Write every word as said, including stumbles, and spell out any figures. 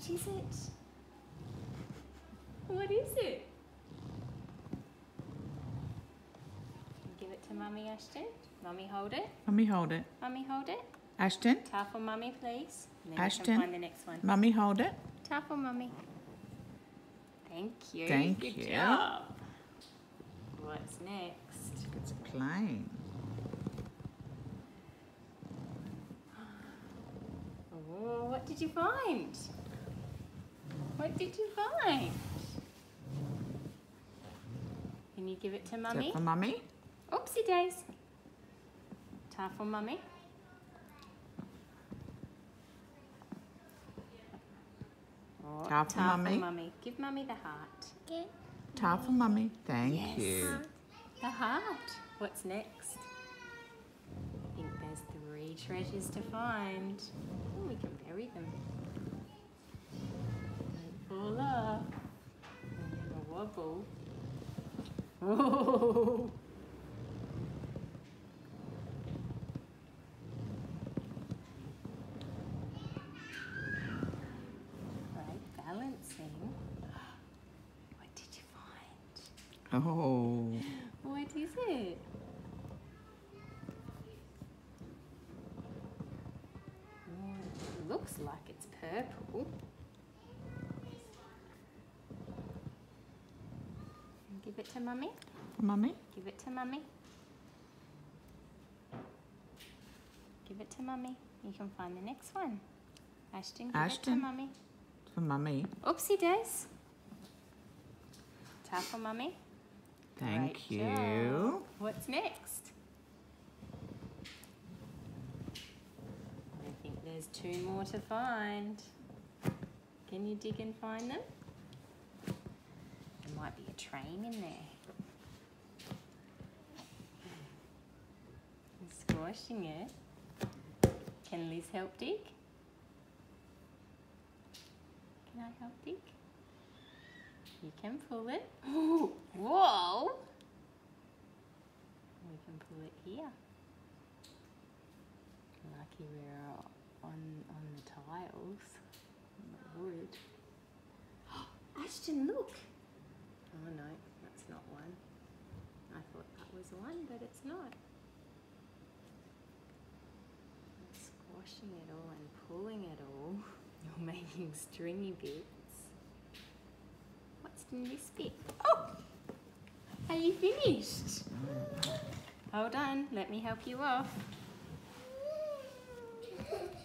What is it? What is it? Give it to Mummy, Ashton. Mummy, hold it. Mummy, hold it. Mummy, hold it. Ashton. Tap for Mummy, please. And then Ashton. you can find the next one. Mummy, hold it. Tap for Mummy. Thank you. Thank Good you. job. What's next? It's a plane. Oh, what did you find? What did you find? Can you give it to Mummy? Is that for Mummy? Oopsie days. Tap for Mummy. Oh, Tap for tap Mummy. for Mummy. Give Mummy the heart. Okay. Tap for Mummy. Thank Yes. you. The heart. What's next? I think there's three treasures to find. Oh, we can bury them. Don't fall off. And then a wobble. Oh. Right, balancing. What did you find? Oh. What is it? Oh, it looks like it's purple. Give it to Mummy. Mummy? Give it to Mummy. Give it to Mummy. You can find the next one. Ashton, give it to Ashton. Mummy. For Mummy. Oopsie days. Tap for Mummy. Thank Great you. job. What's next? I think there's two more to find. Can you dig and find them? There might be a train in there. I'm squashing it. Can Liz help dig? Can I help dig? You can pull it. Ooh, whoa! We can pull it here. Lucky we're on on the tiles, on the wood. Ashton, look! Oh no, that's not one. I thought that was one, but it's not. I'm squashing it all and pulling it all. You're making stringy bits. What's in this bit? Oh! Are you finished? Hold on, let me help you off.